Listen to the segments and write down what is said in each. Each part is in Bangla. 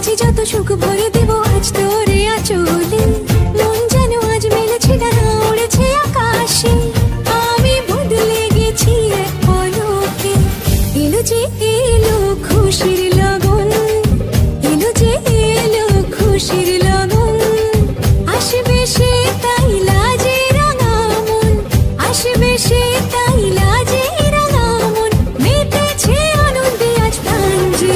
মাঝে যত সুখ ভরে দেব আজ তোরে আঁচলে, মন যেন আজ মেলেছে ডানা উড়েছে আকাশে, আমি বদলে গেছি এক পলকে। এলো যে এলো খুশির লগন, এলো যে এলো খুশির লগন, আসবে সে তাই লাজে রাঙা মন, আসবে সে তাই লাজে রাঙা মন, মেতেছে আনন্দে আজ প্রাণ যে।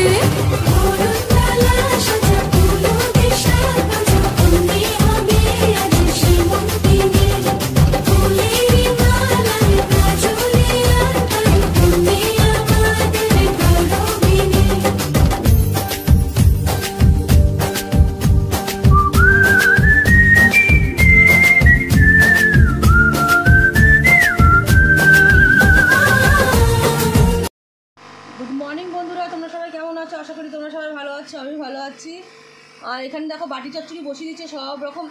গুড মর্নিং বন্ধুরা, তোমরা সবাই কেমন আছো? আশা করি তোমরা সবাই ভালো আছো, আমি ভালো আছি। আর এখানে দেখো বাটি চচ্চড়ি বসিয়ে দিয়েছে, সব রকম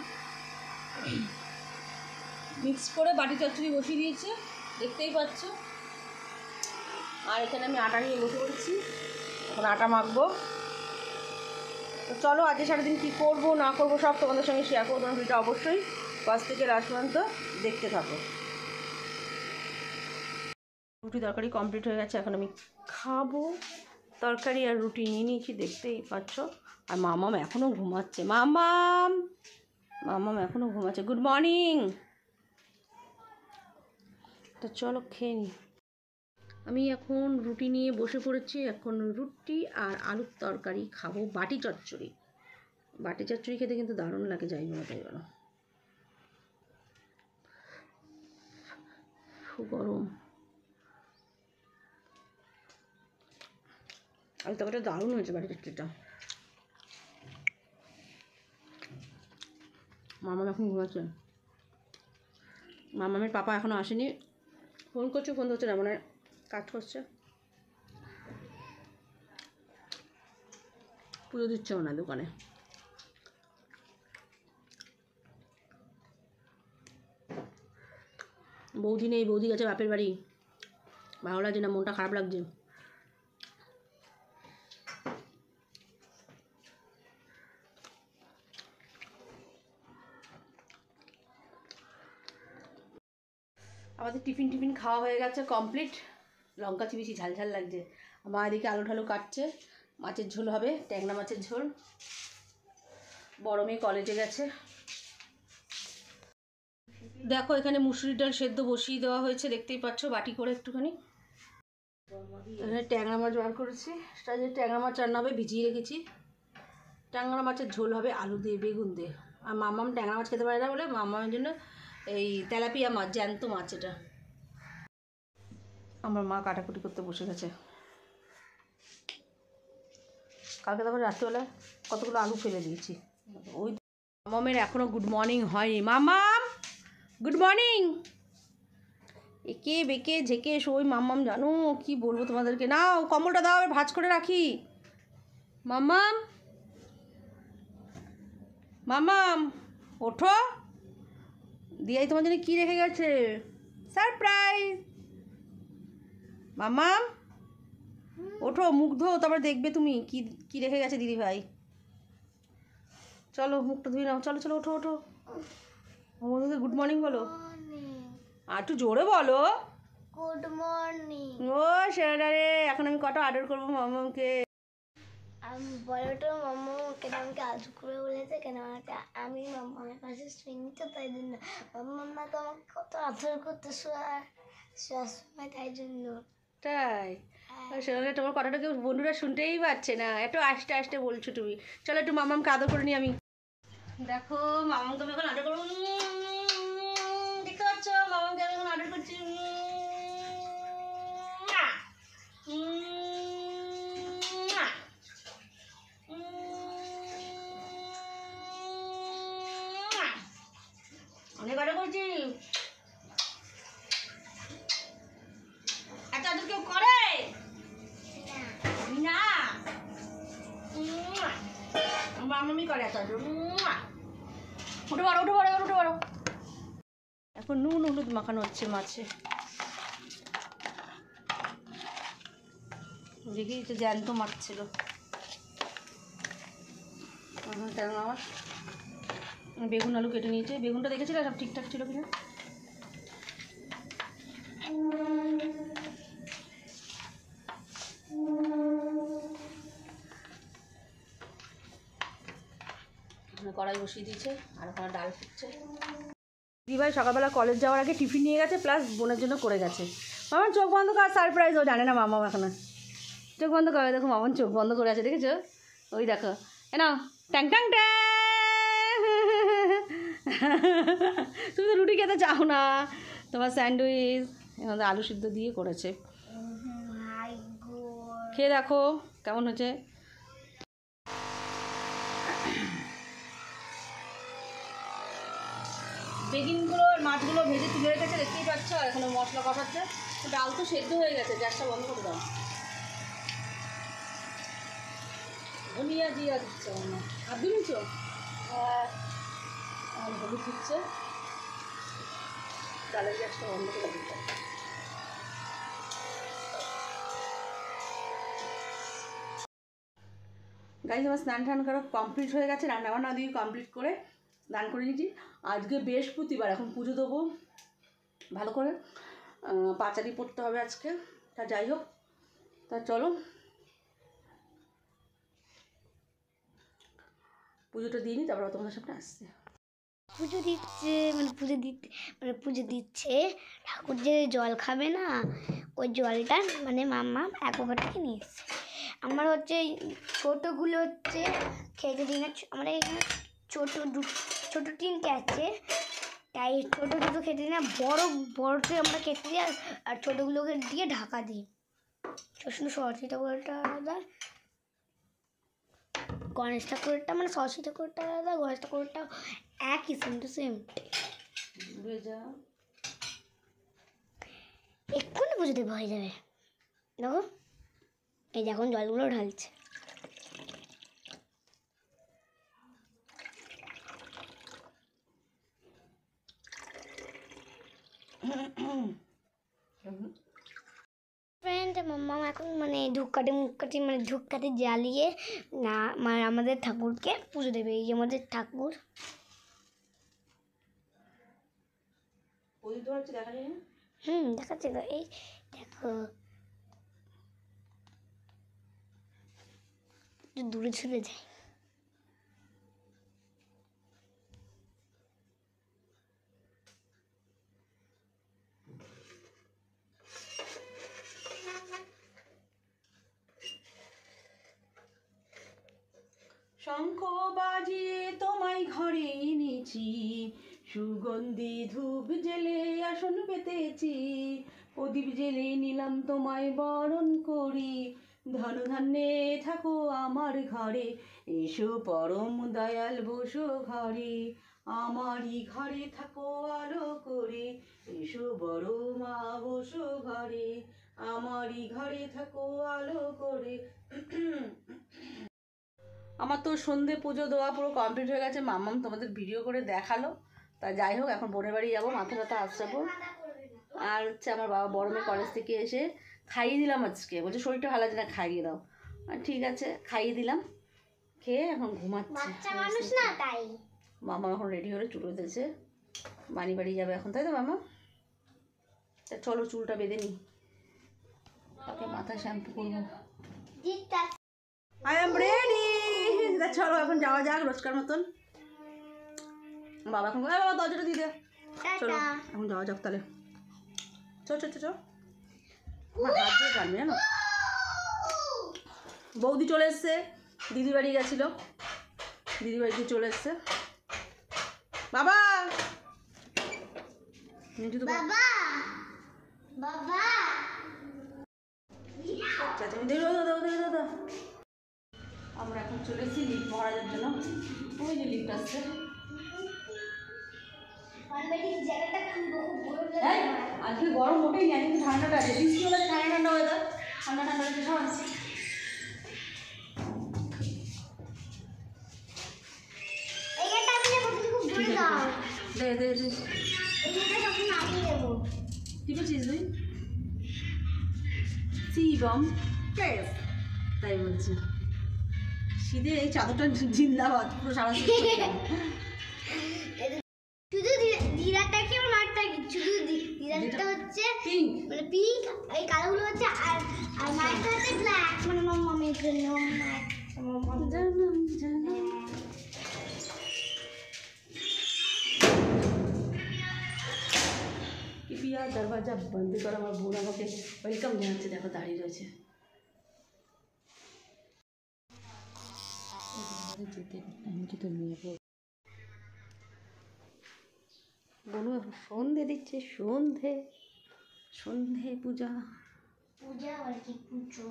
মিক্স করে বাটি চচ্চড়ি বসিয়ে দিয়েছে, দেখতেই পাচ্ছ। আর এখানে আমি আটা নিয়ে বসে পড়েছি, এখন আটা মাখবো। তো চলো আজকে সারাদিন কী করবো না করবো সব তোমাদের সঙ্গে শেয়ার করবো। তোমার ভিডিওটা অবশ্যই ফার্স্ট থেকে লাস্ট পর্যন্ত দেখতে থাকো। রুটি তরকারি কমপ্লিট হয়ে গেছে, এখন আমি খাবো। তরকারি আর রুটি নিয়ে নিয়েছি, দেখতেই পাচ্ছ। আর মামাম এখনও ঘুমাচ্ছে, মামাম এখনও ঘুমাচ্ছে। Good morning. তো চলো খেয়ে নিই। আমি এখন রুটি নিয়ে বসে পড়েছি, এখন রুটি আর আলুর তরকারি খাবো। বাটি চচ্চড়ি, বাটি চচ্চড়ি খেতে কিন্তু দারুণ লাগে, যাই বলো তাই বলো। খুব গরম, আলু তরকারিটা দারুণ হয়েছে, বাটি চচ্চড়িটা। মামা এখন ঘুমাচ্ছে, মামামের পাপা এখনও আসেনি, ফোন করছে, ফোন ধরছে না, মানে কাজ করছে, পুজো দিচ্ছে ওনার দোকানে। বৌদি নেই, বৌদি গেছে বাপের বাড়ি, ভালো লাগছে না, মনটা খারাপ লাগছে। আমাদের টিফিন খাওয়া হয়ে গেছে, কমপ্লিট। লঙ্কা চিবিছি, ঝাল ঝাল লাগছে। মা এদিকে আলু ঠালু কাটছে, মাছের ঝোল হবে, ট্যাংরা মাছের ঝোল। বড় মেয়ে কলেজে গেছে। দেখো এখানে মুসুরির ডাল সেদ্ধ বসিয়ে দেওয়া হয়েছে, দেখতেই পাচ্ছ, বাটি করে একটুখানি। এখানে ট্যাংরা মাছ বার করেছি, সেটা যে ট্যাংরা মাছ রান্না হবে, ভিজিয়ে রেখেছি। ট্যাংরা মাছের ঝোল হবে আলু দিয়ে, বেগুন দিয়ে। আর মামাম ট্যাংরা মাছ খেতে পারে না বলে মামামের জন্য এই তেলাপিয়া মাছ, জ্যান্ত মাছ এটা। আমার মা কাটাকুটি করতে বসে গেছে। কালকে তারপর রাত্রিবেলা কতগুলো আলু ফেলে দিয়েছি। ওই মামামের এখনও গুড মর্নিং হয়নি। মামাম গুড মর্নিং। একে বেঁকে ঝেঁকে শোই মামাম, জানো কি বলবো তোমাদেরকে। নাও কম্বলটা দাও, ভাঁজ করে রাখি। মামাম, মামাম ওঠো, দিয়াই তোমার জন্য কী রেখে গেছে, সারপ্রাইজ। মামাম ওঠো, মুখ ধো, তারপর দেখবে তুমি কি কি রেখে গেছে দিদি ভাই। চলো মুখটা ধুয়ে নাও, চলো চলো, ওঠো ওঠো। বন্ধুদের গুড মর্নিং বলো, আর একটু জোরে বলো। Good morning. ও সেটা রে, এখন আমি কটা অর্ডার করবো মামামকে। আমি বলো তো মাম্মা কেন আমাকে আলু করে বলেছে, কেন আমাকে আমি মাম্মার কাছে শুনি তো, তাই জন্য মাম্মা তো আমাকে কত আদর করতে শোয়ার সময়, তাই জন্য। তাই সেটা তোমার কথাটা কেউ বন্ধুরা শুনতেই পাচ্ছে না, একটু আস্তে আস্তে বলছো তুমি। চলো একটু মামামকে আদর করে নিই আমি। দেখো মামামকে আমি এখন আদর করবো, দেখতে পাচ্ছ মামামকে আমি এখন আদর করছি। অনেক আদর করছি। এত আদর কেউ করে না, মামামি করে এত আদর। উঠে পারো, উঠে পারো, উঠে পারো। এখন নুন হলুদ মাখানো হচ্ছে মাছে, দেখি তো জ্যান্ত মাছ ছিল। ট্যাংরা মাছ। বেগুন আলু কেটে নিয়েছে। বেগুনটা দেখেছিলে সব ঠিকঠাক ছিল কিনা। কড়াই বসিয়ে দিয়েছে আর ওখানে ডাল ফুটছে। দিদিভাই সকালবেলা কলেজ যাওয়ার আগে টিফিন নিয়ে গেছে, প্লাস বোনের জন্য করে গেছে। মামার চোখ বন্ধ কর, সারপ্রাইজ। ও জানে না মামা এখন চোখ বন্ধ করে। দেখো মামার চোখ বন্ধ করে আছে, দেখেছো? ওই দেখো না, ট্যাং ট্যাং ট্যাং। তুমি তো রুটি খেতে চাও না, তোমার স্যান্ডউইচ এখন আলু সিদ্ধ দিয়ে করেছে। খেয়ে দেখো কেমন হয়েছে। বেগুনগুলো মাছগুলো ভেজে তুলে রেখেছে, দেখতেই পাচ্ছ। আর এখানে মশলা কষাচ্ছে। ডাল তো সেদ্ধ হয়ে গেছে, গ্যাসটা বন্ধ করে দাও। ধনিয়া জিরা দিচ্ছে অন্য আর দিচ্ছ। আর হলুদ দিচ্ছে। ডালের গ্যাসটা বন্ধ করে দিচ্ছে। গাইজ আমার স্নান টান করা কমপ্লিট হয়ে গেছে। রান্নাবান্না দিয়ে কমপ্লিট করে স্নান করে নিয়েছি। আজকে বৃহস্পতিবার, এখন পুজো দেবো ভালো করে। পাঁচালি পড়তে হবে আজকে। তা যাই হোক, তা চলো পুজোটা দিয়ে নিই, তারপর তোমাদের সামনে আসছে। পুজো দিচ্ছে পুজো দিচ্ছে ঠাকুর যে জল খাবে না, ওই জলটা মাম্মা অ্যাকোয়াগার্ড থেকে নিয়ে এসছে। আমার হচ্ছে ছোটোগুলো হচ্ছে খেতে দিই না। আমরা এখানে ছোটো তিনটে আছে, তাই ছোটো ছোটো খেতে দিই না। বড়োতে আমরা খেতে দিই, আর ছোটোগুলোকে দিয়ে ঢাকা দিই। শুধু সরস্বতী ঠাকুরটা আলাদা, গণেশ ঠাকুরটা সরস্বতী ঠাকুরটা আলাদা, গণেশ ঠাকুরটা একই, সেম টু সেম। এক্ষুনি পুজো দেবো হয়ে যাবে। দেখো এই যে এখন জলগুলো ঢালছে। ফ্রেন্ড মাম্মা এখন ধূপকাঠি জ্বালিয়ে না আমাদের ঠাকুরকে পুজো দেবে। এই যে আমাদের ঠাকুর। দেখাচ্ছে তো, এই দেখো দূরে চলে যায়। শঙ্খ বাজিয়ে তোমায় ঘরে এনেছি, সুগন্ধি ধূপ জেলে আসন পেতেছি, প্রদীপ জেলে নিলাম তোমায় বরণ করি, ধন ধান্যে থাকো আমার ঘরে, এসো পরম দয়াল বসো ঘরে, আমারই ঘরে থাকো আলো করে, এসো বড় মা বসো ঘরে, আমারই ঘরে থাকো আলো করে। আমার তো সন্ধে পুজো দেওয়া পুরো কমপ্লিট হয়ে গেছে। মাম্মাম তোমাদের ভিডিও করে দেখালো। তা যাই হোক, এখন বোনের বাড়ি যাবো, মাথা ব্যথা আসবো। আর হচ্ছে আমার বাবা বড় মেয়ে কলেজ থেকে এসে খাইয়ে দিলাম আজকে, বলছে শরীরটা ভালো আছে না, খাইয়ে দাও। ঠিক আছে, খাইয়ে দিলাম। খেয়ে এখন ঘুমাচ্ছে। মামা এখন রেডি হলে চুল বেঁধেছে, বাড়ি বাড়ি যাবে এখন, তাই তো মামা? তা চলো চুলটা বেঁধে নিই, তাকে মাথায় শ্যাম্পু করবো। I am ready. চলো এখন যাওয়া যাক রোজকার মতন। বাবা এখন বাবা দরজাটা দিয়ে দে। চলো এখন যাওয়া যাক তাহলে। চল চল চল। আমার হাত দিয়ে টানবে জানো। বৌদি চলে এসছে, দিদি বাড়ি গেছিলো, দিদি বাড়িতে চলে এসছে। বাবা বাবা বাবা আমরা এখন চলে এসেছি লিফট মহারাজের জন্য। ওই যে লিফট আসছে। আজকে গরম মোটেই নেই, কিন্তু ঠান্ডাটা আছে। বৃষ্টি হলে ঠান্ডা ঠান্ডা ওয়েদার, ঠান্ডা ঠান্ডা আছে সব আছে। দে দে দে কি বলছিস তুই? শিবম তাই বলছি। শীতে এই চাদরটা জিন্দাবাদ পুরো সারা শীত শুধু দিদারটা কি আমার মারটা কি শুধু দিদারটা হচ্ছে পিঙ্ক মানে পিঙ্ক এই কালোগুলো হচ্ছে আর আর মারটা হচ্ছে ব্ল্যাক মানে আমার মামির জন্য জানাম জানাম পিয়া দরওয়াজা বন্ধ করে আমার বোন আমাকে ওয়েলকাম জানাচ্ছে দেখো দাঁড়িয়ে রয়েছে বলু সন্ধে দিচ্ছে সন্ধে সন্ধে পূজা পূজা আর কি পুজো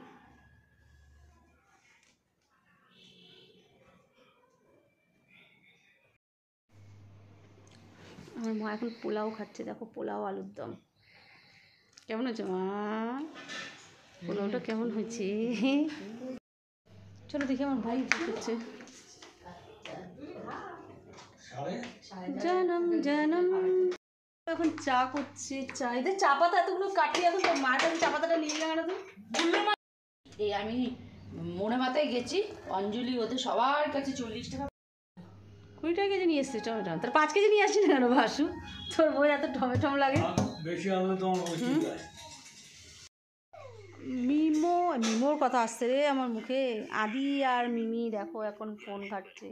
আমার মা এখন পোলাও খাচ্ছে দেখো পোলাও আলুর দম কেমন হয়েছে মা পোলাওটা কেমন হয়েছে চলো দেখি আমার ভাই কি করছে জানম জানম এখন চা করছে চা এদের চা পাতা এতগুলো কাটিয়ে এখন তোর মার কাছে চা পাতাটা নিয়ে গেল তো এই আমি মনে মাথায় গেছি অঞ্জলি ওদের সবার কাছে 40 টাকা 20 টাকা কেজি নিয়ে এসছে টমেটো তোর 5 কেজি নিয়ে আসছি না কেন ভাসু তোর বই এত টমেটো লাগে বেশি আনলে তো আমার বেশি যায় মিমোর কথা আসছে রে আমার মুখে আদি আর মিমি দেখো এখন ফোন ঘাটছে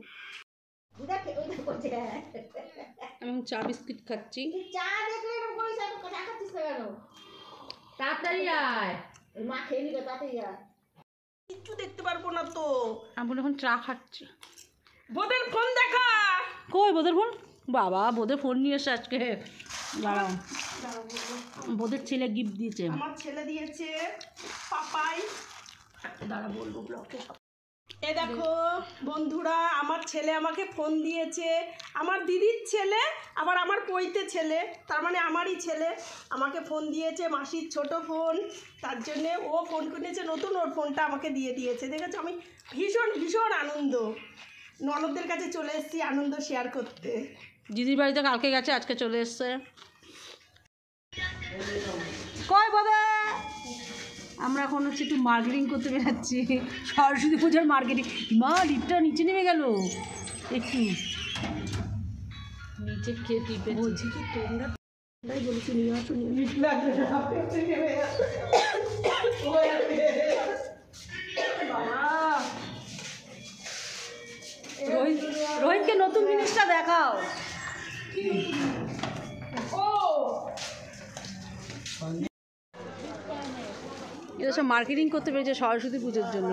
আমি চা বিস্কিট খাচ্ছি চা দেখলে এরকম করে চা খাচ্ছিস কেন তাড়াতাড়ি আয় মা খেয়ে নিবে তাড়াতাড়ি আয় কিচ্ছু দেখতে পারবো না তো আমি এখন চা খাচ্ছি বোদের ফোন দেখা কই বোদের ফোন বাবা বোদের ফোন নিয়ে এসে আজকে দাঁড়াও বোদের ছেলে গিফট দিয়েছে আমার ছেলে দিয়েছে পাপাই দাঁড়া বলবো ব্লকে এ দেখো বন্ধুরা আমার ছেলে আমাকে ফোন দিয়েছে আমার দিদির ছেলে আবার আমার পৈতে ছেলে তার মানে আমারই ছেলে আমাকে ফোন দিয়েছে মাসির ছোট ফোন তার জন্যে ও ফোন কিনেছে নতুন ওর ফোনটা আমাকে দিয়ে দিয়েছে দেখেছো আমি ভীষণ ভীষণ আনন্দ ননদদের কাছে চলে এসেছি আনন্দ শেয়ার করতে দিদির বাড়িতে কালকে গেছে আজকে চলে এসছে কই বাবা আমরা এখন হচ্ছে একটু মার্কেটিং করতে বেরাচ্ছি সরস্বতী পূজার মার্কেটিং মা লিফটটা নিচে নেমে গেল একটু নিচে কে টিপে বলছি কি তোমরা তাই বলেছি নিয়ে আসো রোহিতকে নতুন জিনিসটা দেখাও এটা সব মার্কেটিং করতে পেরেছে সরস্বতী পুজোর জন্য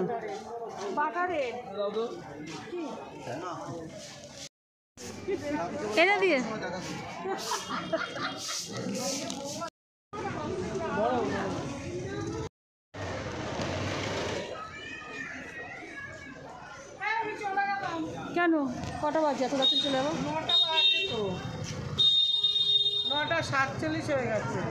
এটা দিয়ে কেন কটা বাজে এত রাতে চলে যাবো 9:47 হয়ে গেছে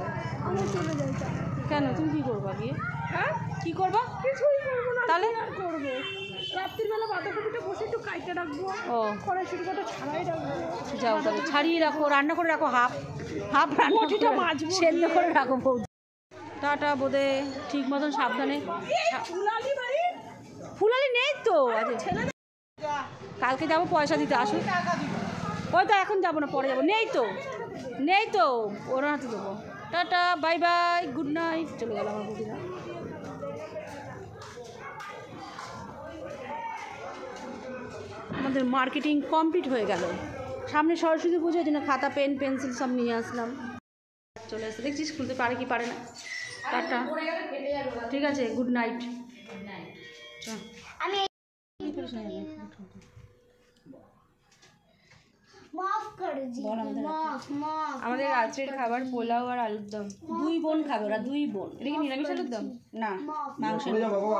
কেন তুমি কী করবা গিয়ে হ্যাঁ কী করবা কিছুই করবো না তাহলে করবো রাত্রিবেলা বাঁধাকপিটা বসে একটু কাইটে রাখবো ও কড়াইশুটিটা ছাড়াই রাখবো যাও তাহলে ছাড়িয়ে রাখো রান্না করে রাখো হাফ হাফ রান্না বটিটা করে মাজবো সেদ্ধ করে রাখো বৌদি টাটা বোধে ঠিক মতন সাবধানে ফুলালি বাড়ি ফুলালি নেই তো আজ কালকে যাবো পয়সা দিতে আসুন ওই তো এখন যাবো না পরে যাবো নেই তো ওর হাতে দেবো tata bye bye good night চলে গেল আমার বৌদিরা আমাদের মার্কেটিং কমপ্লিট হয়ে গেল সামনে সরস্বতী পুজোর জন্য খাতা পেন পেন্সিল সব নিয়ে আসলাম চলে আসতে দেখছিস খুলতে পারে কি পারে না টাটা ঠিক আছে গুড নাইট আমি মাফ করে দিই মাফ আমাদের রাত্রের খাবার পোলাও আর আলুর দম 2 বোন খাবে ওরা 2 বোন এটা কি নিরামিষ আলুর দম না মাংসের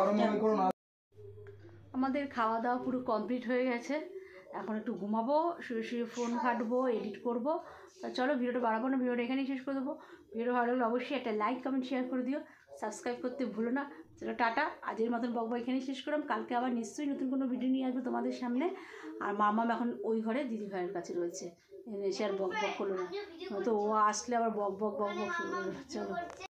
আমাদের খাওয়া দাওয়া পুরো কমপ্লিট হয়ে গেছে এখন একটু ঘুমাবো শুয়ে শুয়ে ফোন ঘাটবো এডিট করবো তা চলো ভিডিওটা বাড়াবো না ভিডিওটা এখানেই শেষ করে দেবো ভিডিও ভালো লাগলে অবশ্যই একটা লাইক কমেন্ট শেয়ার করে দিও সাবস্ক্রাইব করতে ভুলো না চলো টাটা আজের মতন বকবো এখানেই শেষ করলাম কালকে আবার নিশ্চয়ই নতুন কোনো ভিডিও নিয়ে আসবো তোমাদের সামনে আর মামাম এখন ওই ঘরে দিদি ভাইয়ের কাছে রয়েছে এসে আর বক বক করলো না তো ও আসলে আবার বক বক শুরু করবে চলো